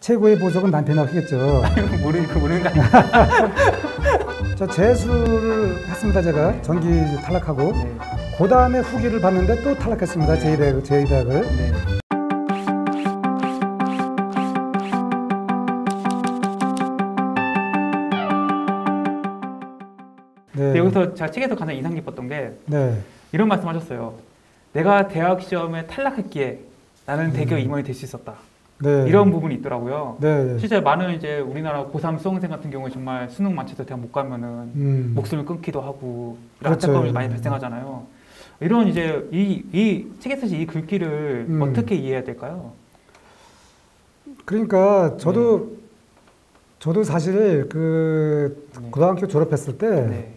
최고의 보석은 남편이 하겠죠. 모르는 거 아니에요? 저 재수를 했습니다. 제가 전기 탈락하고 네. 그 다음에 후기를 봤는데 또 탈락했습니다. 제2대학을. 네. 네. 여기서 제가 책에서 가장 인상 깊었던 게 네. 이런 말씀하셨어요. 내가 대학 시험에 탈락했기에 나는 대기업 임원이 될 수 있었다. 네. 이런 부분이 있더라고요. 네. 실제 많은 이제 우리나라 고3 수험생 같은 경우에 정말 수능 맞춰서 대학 못 가면은 목숨을 끊기도 하고 이런 그렇죠. 안타까움이 많이 발생하잖아요. 이런 이제 이 책에서 이 글귀를 어떻게 이해해야 될까요? 그러니까 저도 사실 그 네. 고등학교 졸업했을 때 네.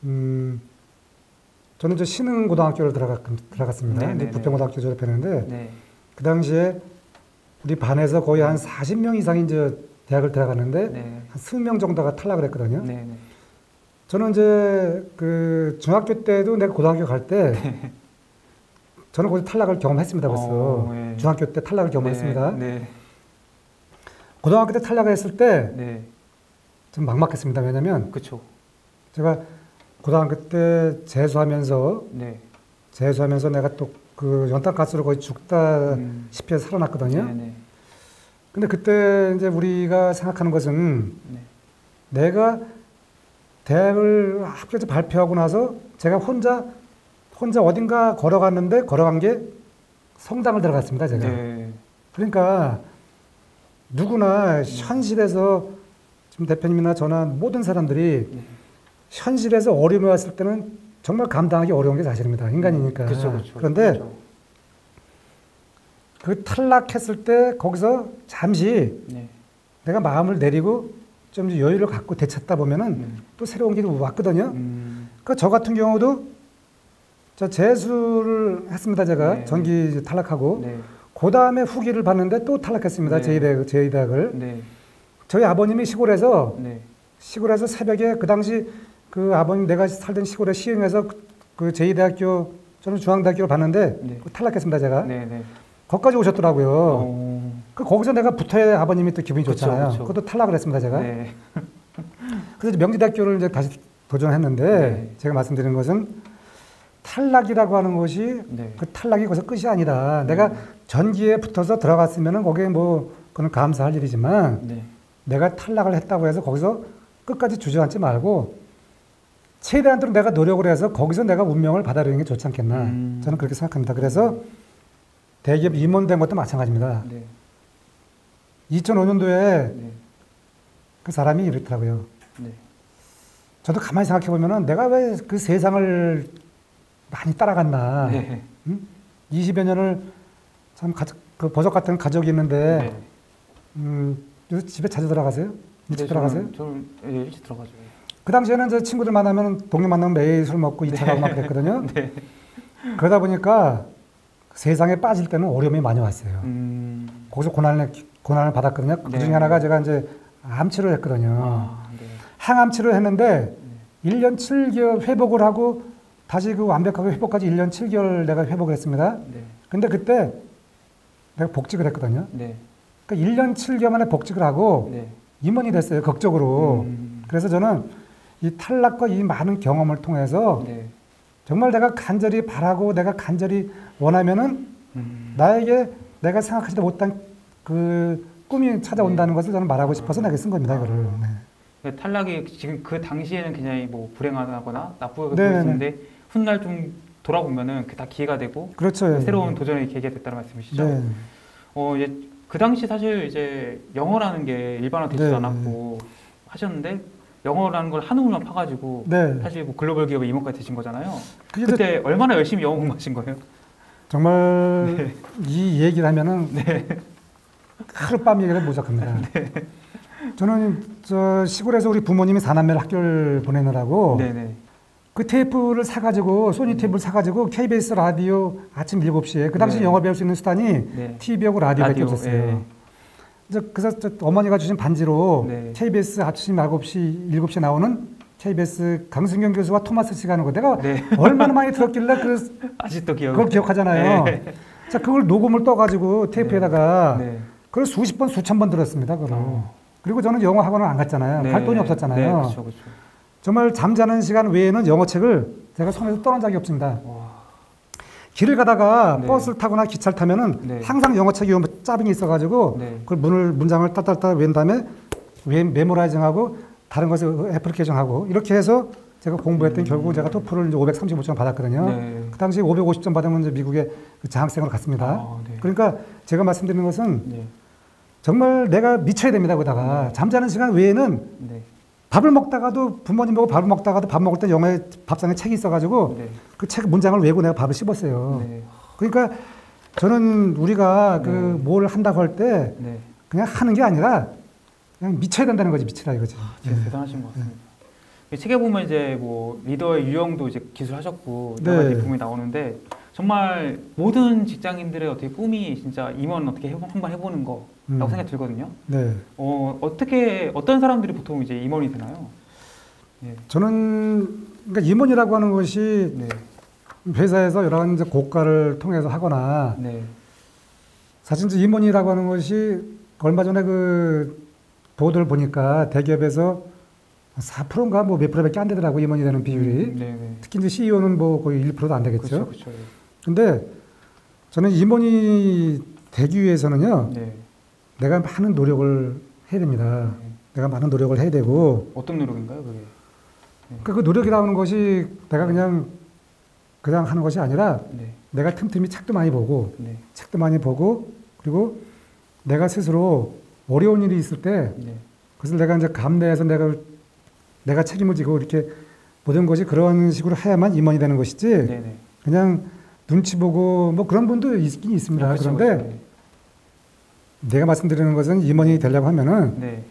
저는 이제 신흥고등학교를 들어갔습니다. 네, 네, 이제 부평고등학교 졸업했는데 네. 그 당시에 우리 반에서 거의 한 40명 이상이 이제 대학을 들어갔는데 네. 한 20명 정도가 탈락을 했거든요. 네. 네. 저는 이제 그 중학교 때도 내가 고등학교 갈 때 저는 거기 탈락을 경험했습니다. 벌써 네. 중학교 때 탈락을 경험했습니다. 네. 고등학교 때 탈락을 했을 때 네. 좀 막막했습니다. 왜냐면 그렇죠. 제가 고등학교 때 재수하면서 내가 또 그 연탄가스로 거의 죽다시피 해서 살아났거든요. 네. 근데 그때 이제 우리가 생각하는 것은 네. 내가 대학을 학교에서 발표하고 나서 제가 혼자 어딘가 걸어간 게 성당을 들어갔습니다. 제가. 네. 그러니까 누구나 현실에서 지금 대표님이나 저나 모든 사람들이 현실에서 어려움이 왔을 때는 정말 감당하기 어려운 게 사실입니다. 인간이니까. 그렇죠. 그런데 그렇죠. 그 탈락했을 때 거기서 잠시 네. 내가 마음을 내리고 좀 여유를 갖고 되찾다 보면은 또 새로운 길이 왔거든요. 그러니까 저 같은 경우도 저 재수를 했습니다. 제가 네. 전기 탈락하고 네. 그 다음에 후기를 봤는데 또 탈락했습니다. 네. 제2대학을. 네. 저희 아버님이 시골에서 네. 새벽에 그 당시 그 아버님 내가 살던 시골에 시흥에서 그 제2대학교 저는 중앙대학교를 봤는데 네. 탈락했습니다. 제가. 네. 거기까지 오셨더라고요. 거기서 내가 붙어야 아버님이 또 기분이 좋잖아요. 그쵸. 그것도 탈락을 했습니다. 제가. 네. 그래서 명지대학교를 이제 다시 도전했는데 네. 제가 말씀드리는 것은 탈락이라고 하는 것이 네. 그 탈락이 거기서 끝이 아니다. 내가 전기에 붙어서 들어갔으면은 거기에 뭐 그건 감사할 일이지만 네. 내가 탈락을 했다고 해서 거기서 끝까지 주저앉지 말고 최대한으로 내가 노력을 해서 거기서 내가 운명을 받아들이는 게 좋지 않겠나. 저는 그렇게 생각합니다. 그래서 대기업 임원된 것도 마찬가지입니다. 네. 2005년도에 네. 그 사람이 이렇더라고요. 네. 저도 가만히 생각해 보면은 내가 왜 그 세상을 많이 따라갔나. 네. 20여 년을 참 그 버섯 같은 가족이 있는데 요새 집에 자주 들어가세요? 일찍 들어가세요? 저는 일찍 들어가죠. 그 당시에는 이제 친구들 만나면 동네 만나면 매일 술 먹고 2차 가고 막 그랬거든요. 네. 그러다 보니까 세상에 빠질 때는 어려움이 많이 왔어요. 거기서 고난을 받았거든요. 그 중에 하나가 제가 이제 암치료를 했거든요. 네. 항암치료를 했는데 1년 7개월 회복을 하고 다시 그 완벽하게 회복까지 1년 7개월 내가 회복을 했습니다. 네. 근데 그때 내가 복직을 했거든요. 네. 그러니까 1년 7개월 만에 복직을 하고 네. 임원이 됐어요. 극적으로. 그래서 저는 이 탈락과 이 많은 경험을 통해서 네. 정말 내가 간절히 바라고 내가 간절히 원하면은 나에게 내가 생각하지도 못한 그 꿈이 찾아온다는 것을 저는 말하고 싶어서 내가 쓴 겁니다. 이거를. 네. 탈락이 지금 그 당시에는 굉장히 뭐 불행하거나 나쁘게 네, 보였는데 훗날 좀 돌아보면은 그게 다 기회가 되고 그렇죠. 새로운 도전의 계기가 됐다는 말씀이시죠? 네. 이제 그 당시 사실 이제 영어라는 게 일반화되지도 네. 않았고 하셨는데 영어라는 걸 한우물만 파가지고 네. 사실 뭐 글로벌 기업의 임원까지 되신 거잖아요. 그게 그때 얼마나 열심히 영어 공부하신 거예요? 정말 네. 이 얘기를 하면은 하룻밤 얘기를 모작합니다. 저는 저 시골에서 우리 부모님이 사남매를 학교를 보내느라고 네네. 그 테이프를 사가지고 소니 테이프를 사가지고 KBS 라디오 아침 7시에 그 당시 영어 배울 수 있는 수단이 TV하고 라디오밖에 없었어요. 그래서 어머니가 주신 반지로 KBS 아침 9시, 7시에 나오는 KBS 강승경 교수와 토마스 씨가 하는 거 내가 얼마나 많이 들었길래 아직도 그걸 기억하잖아요. 자, 그걸 녹음을 떠가지고 테이프에다가 그걸 수십 번, 수천 번 들었습니다. 그걸. 그리고 저는 영어 학원을 안 갔잖아요. 네. 갈 돈이 없었잖아요. 네, 그렇죠, 그렇죠. 정말 잠자는 시간 외에는 영어책을 제가 손에서 떠난 적이 없습니다. 와. 길을 가다가 네. 버스를 타거나 기차를 타면은 네. 항상 영어책이 짜빙이 있어가지고 네. 그걸 문장을 따따따 외운 다음에 메모라이징하고 다른 것을 애플리케이션하고 이렇게 해서 제가 공부했더니 결국 제가 토플을 이제 535점 받았거든요. 네. 그 당시 550점 받으면 이제 미국에 장학생으로 갔습니다. 네. 그러니까 제가 말씀드리는 것은 네. 정말 내가 미쳐야 됩니다. 거기다가 잠자는 시간 외에는 네. 밥을 먹다가도 부모님 보고 밥을 먹다가도 밥 먹을 때 영어에 밥상에 책이 있어가지고 네. 그 책 문장을 외고 내가 밥을 씹었어요. 네. 그러니까 저는 우리가 네. 그 뭘 한다고 할 때 네. 그냥 하는 게 아니라 그냥 미쳐야 된다는 거지. 미치라 이거지. 진짜 대단하신 것 같습니다. 이 책에 보면 이제 뭐 리더의 유형도 이제 기술하셨고 여러 가지 부분이 나오는데 정말 모든 직장인들의 어떻게 꿈이 진짜 임원 어떻게 한번 해보는 거라고 생각이 들거든요. 네. 어떻게 어떤 사람들이 보통 이제 임원이 되나요? 네. 저는 그러니까 임원이라고 하는 것이 네. 회사에서 여러 가지 고과를 통해서 하거나 네. 사실 이제 임원이라고 하는 것이 얼마 전에 그 보도를 보니까 대기업에서 4%인가 뭐 몇 프로밖에 안 되더라고 임원이 되는 비율이. 특히 이제 CEO는 뭐 거의 1%도 안 되겠죠. 그렇죠. 근데 저는 임원이 되기 위해서는요. 네. 내가 많은 노력을 해야 됩니다. 내가 많은 노력을 해야 되고. 어떤 노력인가요, 그게? 그러니까 그 노력이라는 것이 내가 그냥 하는 것이 아니라 네. 내가 틈틈이 책도 많이 보고 네. 그리고 내가 스스로 어려운 일이 있을 때 네. 그것을 내가 이제 감내해서 내가 책임을 지고 이렇게 모든 것이 그런 식으로 해야만 임원이 되는 것이지. 네네. 그냥 눈치 보고 뭐 그런 분도 있긴 있습니다. 그렇죠, 그런데 그렇죠. 내가 말씀드리는 것은 임원이 되려고 하면은 네.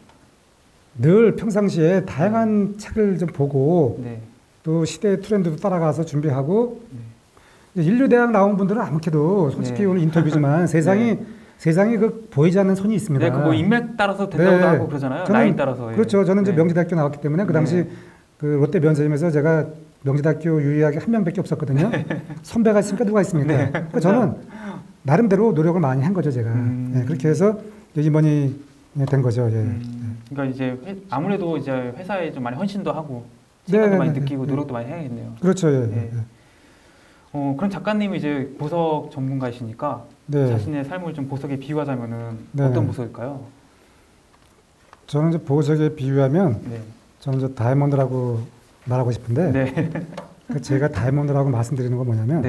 늘 평상시에 다양한 책을 좀 보고 네. 또 시대의 트렌드도 따라가서 준비하고 인류대학 나온 분들은 아무래도 솔직히 오늘 인터뷰지만 세상이 그 보이지 않는 손이 있습니다. 네, 그 뭐 인맥 따라서 된다고 하고 그러잖아요. 나이 따라서. 그렇죠. 저는 이제 명지대학교 나왔기 때문에 그 당시 그 롯데 면세점에서 제가 명지대학교 유일하게 한 명밖에 없었거든요. 선배가 있으니까 누가 있습니까? 그러니까 저는 나름대로 노력을 많이 한 거죠, 제가. 그렇게 해서 임원이 된 거죠. 그러니까 이제 아무래도 이제 회사에 좀 많이 헌신도 하고 생각도 많이 느끼고 노력도 많이 해야겠네요. 그렇죠. 그럼 작가님이 이제 보석 전문가이시니까 자신의 삶을 좀 보석에 비유하자면은 어떤 보석일까요? 저는 이제 보석에 비유하면 저는 이제 다이아몬드라고 말하고 싶은데 제가 다이아몬드라고 말씀드리는 건 뭐냐면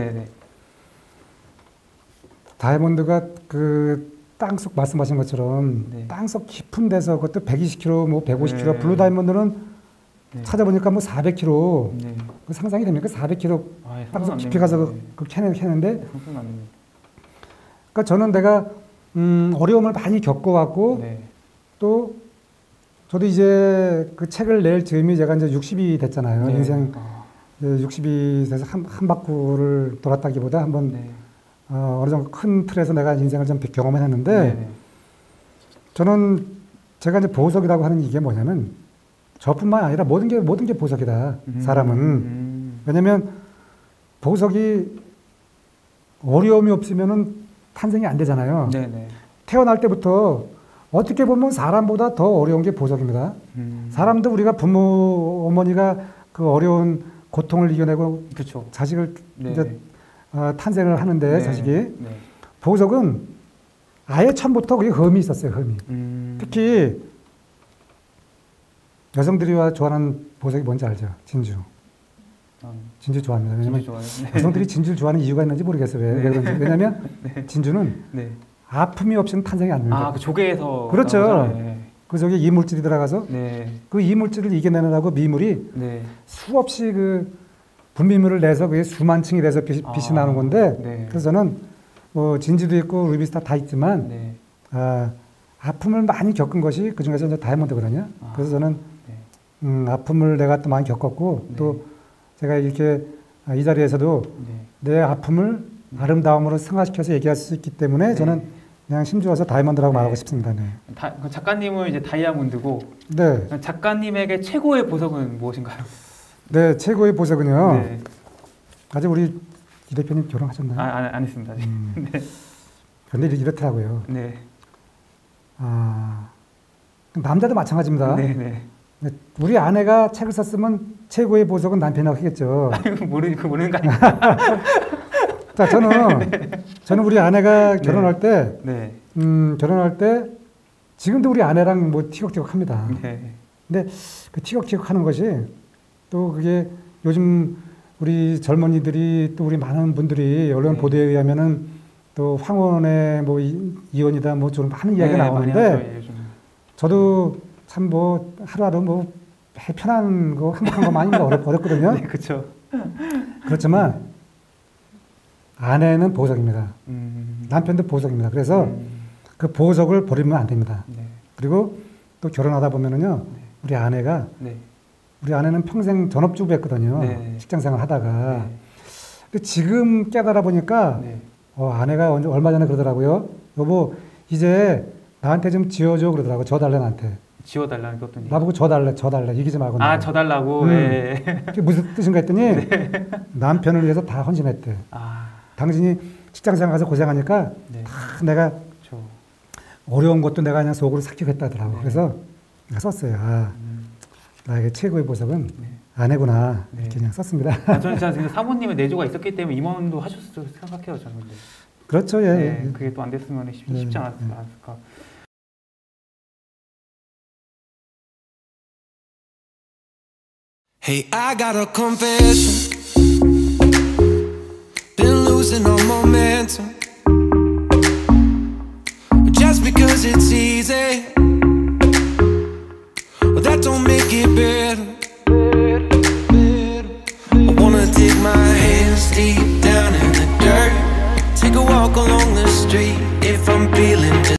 다이아몬드가 그 땅속 말씀하신 것처럼 땅속 깊은 데서 그것도 120kg, 뭐 150kg 블루 다이아몬드는 찾아보니까 뭐 400kg 그 상상이 됩니까? 400kg 땅속 깊이 가서 그 캐는데 그러니까 저는 내가 어려움을 많이 겪어왔고 또 저도 이제 그 책을 낼 즈음이 제가 이제 60이 됐잖아요. 인생 60이 돼서 한 바퀴를 돌았다기보다 한번 어느 정도 큰 틀에서 내가 인생을 좀 경험했는데 저는 제가 이제 보석이라고 하는 이게 뭐냐면 저뿐만 아니라 모든 게 보석이다. 사람은. 왜냐면 보석이 어려움이 없으면은 탄생이 안 되잖아요. 태어날 때부터 어떻게 보면 사람보다 더 어려운 게 보석입니다. 사람도 우리가 부모, 어머니가 그 어려운 고통을 이겨내고 자식을 이제 탄생을 하는데 자식이 보석은 아예 처음부터 그게 흠이 있었어요. 흠이. 특히 여성들이 좋아하는 보석이 뭔지 알죠? 진주. 진주 좋아합니다. 왜냐면 여성들이 진주를 좋아하는 이유가 있는지 모르겠어요. 왜 그런지. 왜냐면 진주는 아픔이 없이는 탄생이 안 됩니다. 그 조개에서. 그렇죠. 그 속에 이물질이 들어가서 그 이물질을 이겨내느라고 미물이 수없이 그 분비물을 내서 그게 수만 층이 돼서 빛이 나는 건데 그래서 저는 뭐 진주도 있고 루비스타 다 있지만 아픔을 많이 겪은 것이 그 중에서 이제 다이아몬드거든요. 그래서 저는 아픔을 내가 또 많이 겪었고 또 제가 이렇게 이 자리에서도 내 아픔을 아름다움으로 승화시켜서 얘기할 수 있기 때문에 저는 그냥 힘주어서 다이아몬드라고 말하고 싶습니다. 작가님은 이제 다이아몬드고 작가님에게 최고의 보석은 무엇인가요? 네, 최고의 보석은요. 아직 우리 이 대표님 결혼하셨나요? 안 했습니다. 근데 이렇더라고요. 남자도 마찬가지입니다. 네네. 우리 아내가 책을 썼으면 최고의 보석은 남편이라고 하겠죠. 모르는 거 아니에요? 자, 저는 우리 아내가 결혼할 때, 네. 결혼할 때, 지금도 우리 아내랑 뭐 티격태격 합니다. 네. 근데 그 티격태격 하는 것이 또 그게 요즘 우리 젊은이들이 또 우리 많은 분들이 언론 보도에 의하면은 또 황혼의 뭐 이혼이다 뭐 좀 많은 이야기가 나오는데 저도 참 뭐 하루하루 뭐 편한 거 행복한 거 많이 어렵거든요. 네, 그렇죠. 그렇지만 아내는 보석입니다. 남편도 보석입니다. 그래서 그 보석을 버리면 안 됩니다. 네. 그리고 또 결혼하다 보면은요, 우리 아내가 우리 아내는 평생 전업주부였거든요. 직장생활 하다가. 근데 지금 깨달아 보니까 아내가 얼마 전에 그러더라고요. 여보, 이제 나한테 좀 지어줘 그러더라고. 져달래 나한테. 지워달라는 것도 나보고 져달래 이기지 말고. 져달라고. 네. 그게 무슨 뜻인가 했더니 남편을 위해서 다 헌신했대. 당신이 직장생활 가서 고생하니까 다 내가 어려운 것도 내가 그냥 속으로 삭히겠다더라고. 그래서 내가 썼어요. 나에게 최고의 보석은 아내구나. 이렇게 그냥 썼습니다. 저는 진짜 사모님의 내조가 있었기 때문에 임원도 하셨을 생각해요. 저는. 그렇죠. 예. 그게 또 안 됐으면 쉽지 않았을까. Hey, I got a confession. Been losing all momentum. Just because it's easy, well, that don't make it better. I wanna dig my hands deep down in the dirt. Take a walk along the street if I'm feeling